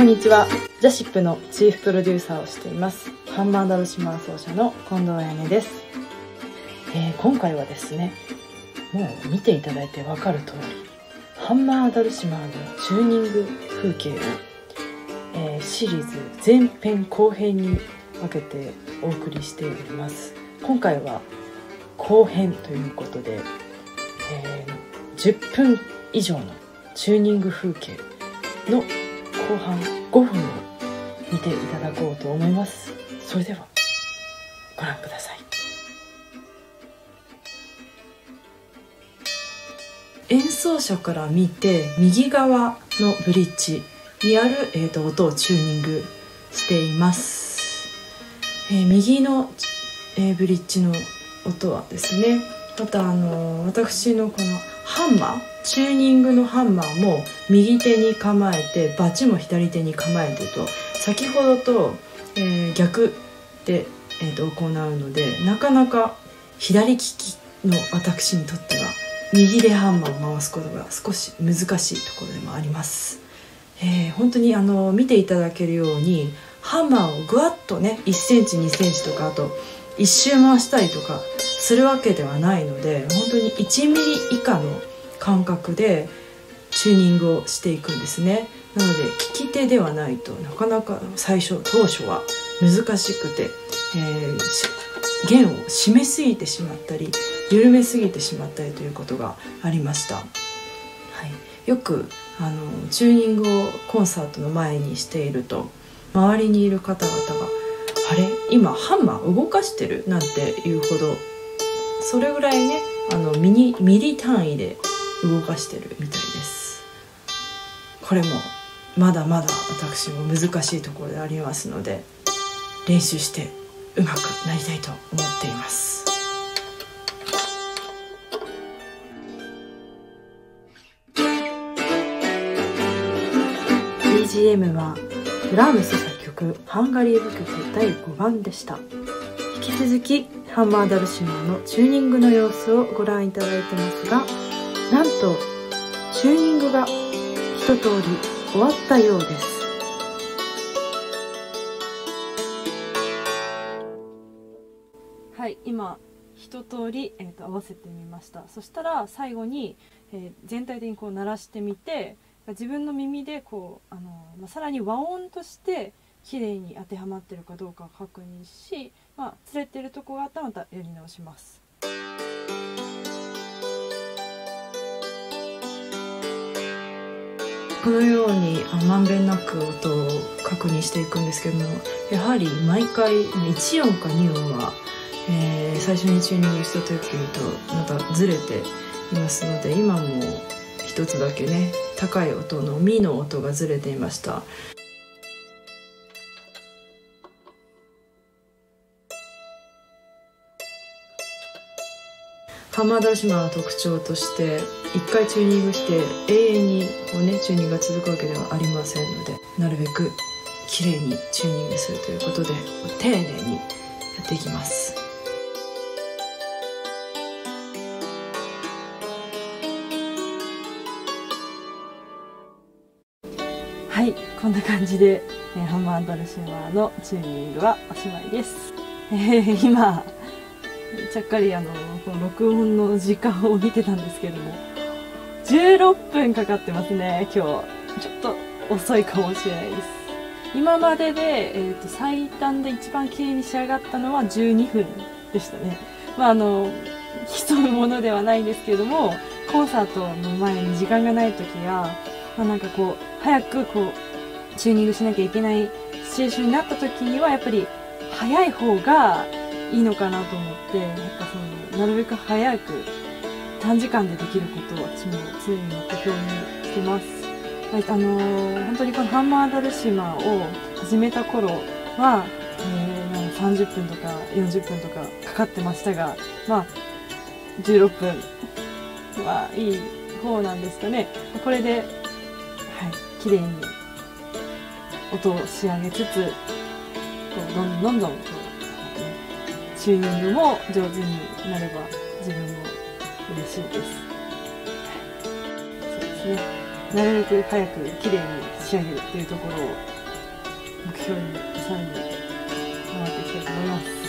んにちは。ジャシップのチーフプロデューサーをしていますハンマーダルシマー奏者の近藤彩音です。今回はですね、もう見ていただいて分かる通りハンマーダルシマーのチューニング風景を、シリーズ前編後編に分けてお送りしております。今回は後編ということで、10分以上のチューニング風景の後半5分を見ていただこうと思います。それではご覧ください。演奏者から見て右側のブリッジにある、音をチューニングしています。右の、ブリッジの音はですね、また私のこのハンマー、チューニングのハンマーも右手に構えてバチも左手に構えてと、先ほどと、逆で、行うので、なかなか左利きの私にとっては右でハンマーを回すことが少し難しいところでもあります。本当に見ていただけるようにハンマーをぐわっとね1センチ2センチとか、あと1周回したりとかするわけではないので、本当に1ミリ以下の感覚でチューニングをしていくんですね。なので利き手ではないとなかなか当初は難しくて、弦を締めすぎてしまったり緩めすぎてしまったりということがありました。よくチューニングをコンサートの前にしていると、周りにいる方々が「あれ今ハンマー動かしてる?」なんていうほど、それぐらいねミリ単位で動かしてるみたいです。これもまだまだ私も難しいところでありますので、練習して上手くなりたいと思っています。BGM はブラームス作曲ハンガリー舞曲第5番でした。引き続きハンマーダルシマーのチューニングの様子をご覧いただいてますが、なんとチューニングが一通り終わったようです。はい、今一通り、合わせてみました。そしたら最後に、全体的にこう鳴らしてみて、自分の耳でこうさらに和音として綺麗に当てはまってるかどうかを確認し、ずれてるとこがあったらまたやり直します。このようにまんべんなく音を確認していくんですけども、やはり毎回1音か2音は、最初にチューニングした時とまたずれていますので、今も一つだけね高い音のミの音がずれていました。ハンマーダルシマーの特徴として、1回チューニングして永遠にこう、チューニングが続くわけではありませんので、なるべく綺麗にチューニングするということで丁寧にやっていきます。はい、こんな感じで、ハンマーダルシマーのチューニングはおしまいです。今ちゃっかりこの録音の時間を見てたんですけども、16分かかってますね。今日ちょっと遅いかもしれないです。今までで、最短で一番綺麗に仕上がったのは12分でしたね。競うものではないんですけども、コンサートの前に時間がない時や、なんかこう早くこうチューニングしなきゃいけないシチュエーションになった時にはやっぱり早い方がいいのかなと思って、なるべく早く短時間でできることを私も常に目標にしてます。本当にこのハンマーダルシマーを始めた頃は、30分とか40分とかかかってましたが、16分はいい方なんですかね。これで綺麗に音を仕上げつつ、どんどんチューニングも上手になれば自分も嬉しいです。そうですね。なるべく早く綺麗に仕上げるっていうところを目標にさらに頑張っていきたいと思います。